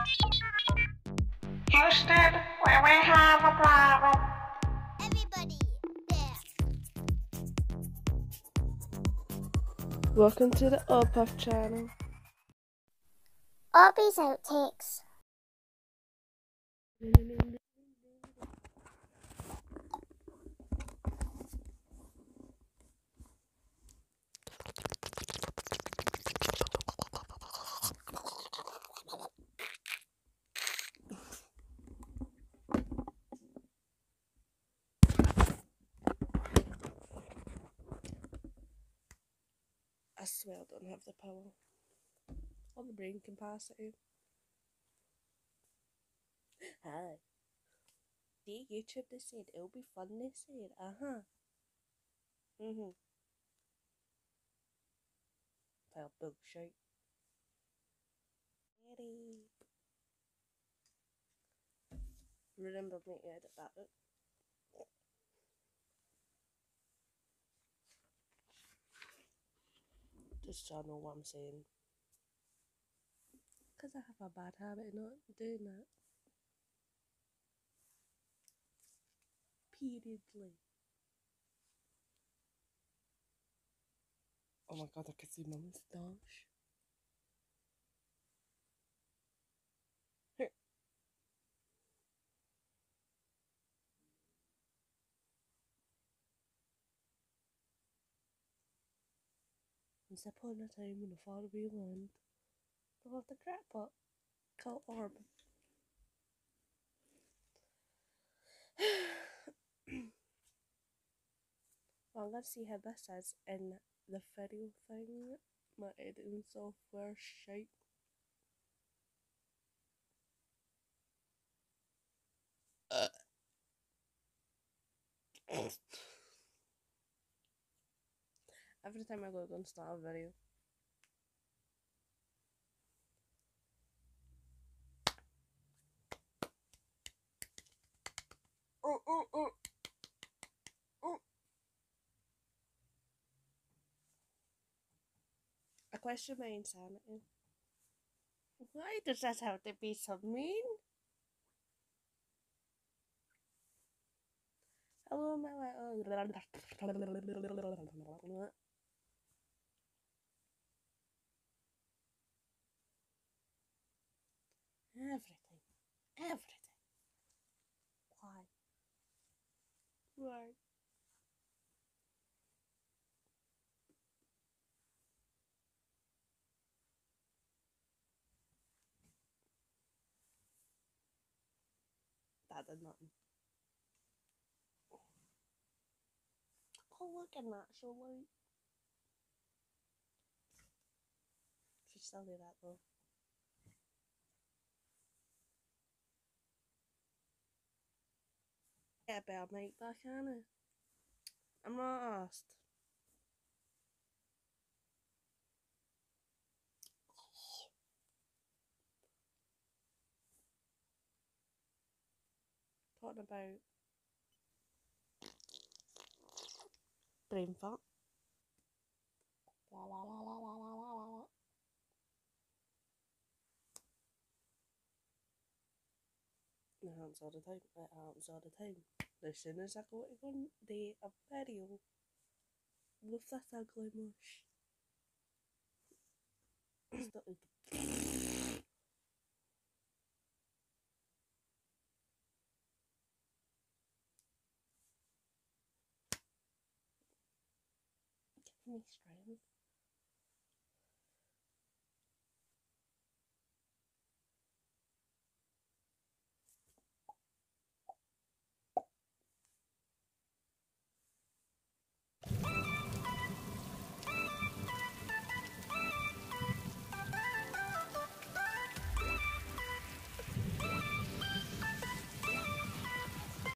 Houston, we have a problem. Everybody, there. Welcome to the Orbpuff channel. Orbie's outtakes. I swear I don't have the power or the brain capacity. Hi. See, YouTube, they said it'll be fun, they said. Well, bullshit. Remember me to edit that out. Just so I know what I'm saying. Because I have a bad habit of not doing that. Periodly. Oh my god, I can see my moustache. Once upon a time in a faraway land, there lived a crackpot called Orb. Well, I'm gonna see how this is in the video thing. My editing software shite. Every time I go and start a video. I question my insanity. Why does that have to be so mean? Hello, my everything. Why? That did nothing. Oh, look at that, so light. Should still do that though. Get a better mic back, Anna. I'm not asked. Talking about brain fat. It happens all the time. It happens all the time. As soon as I go to go and do a video with this ugly mush. Give me strength.